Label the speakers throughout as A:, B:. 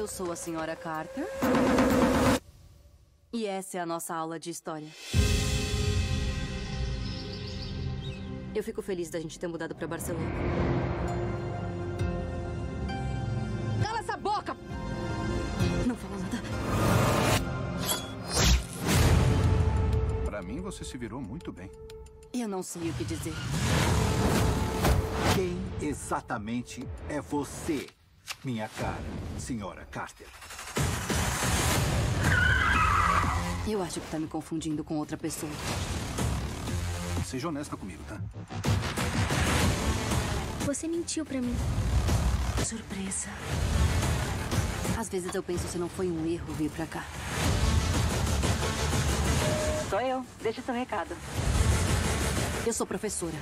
A: Eu sou a Senhora Carter. E essa é a nossa aula de história. Eu fico feliz da gente ter mudado pra Barcelona. Cala essa boca! Não fala nada.
B: Pra mim, você se virou muito bem.
A: Eu não sei o que dizer.
C: Quem exatamente é você, minha cara, Senhora Carter?
A: Eu acho que tá me confundindo com outra pessoa.
B: Seja honesta comigo, tá?
D: Você mentiu pra mim.
A: Surpresa. Às vezes eu penso se não foi um erro vir pra cá. Sou eu. Deixa seu recado. Eu sou professora.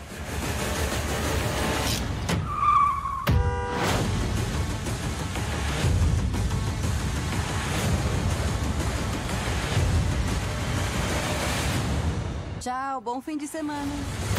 A: Tchau, bom fim de semana.